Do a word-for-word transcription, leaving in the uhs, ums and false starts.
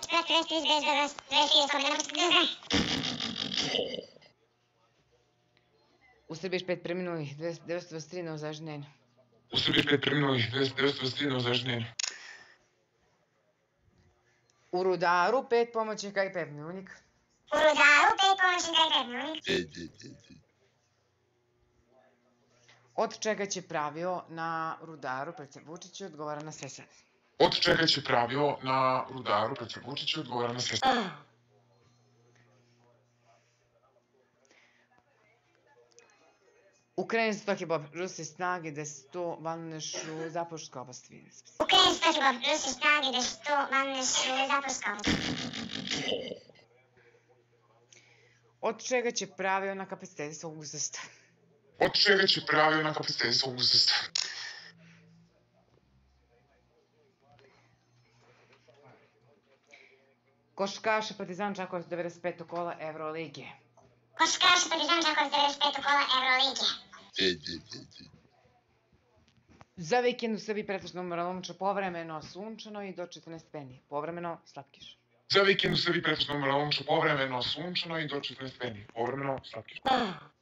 Sprat dvesta trideset bez dvesta trideset skoro napad da znam. U Srbiji pet preminulih, devetsto dvadeset tri novozažnjeni. U Srbiji pet preminulih, devetsto dvadeset tri novozažnjeni. U Rudaru pet pomoćnika i pet preminulih. U Rudaru pet pomoćnika i pet preminulih. Od čega će pravio na Rudaru predsjednik Vučić odgovara na sve sad. Od čega će pravio na Rudaru predsjednik Vučić odgovara na sve sad. Ukrajinski stoki bob, ruske snage da se to vannešu Zaporska oblast. Ukrajinski stoki bob, ruske snage da se to vannešu Zaporska oblast. Od čega će pravio na kapacitete svog uzrasta. Od čega će pravio na kapacitete svog uzrasta. Košarkaš Partizan Čakovac devedeset peto kola Evrolige. Košarkaš Partizan Čakovac devedeset peto kola Evrolige. Za vikend u Srbiji pretežno umrlomča povremeno sunčano i do četrnaest stepeni. Povremeno slatkiš. Za vikend u Srbiji pretežno umrlomča povremeno sunčano i do četrnaest stepeni. Povremeno slatkiš.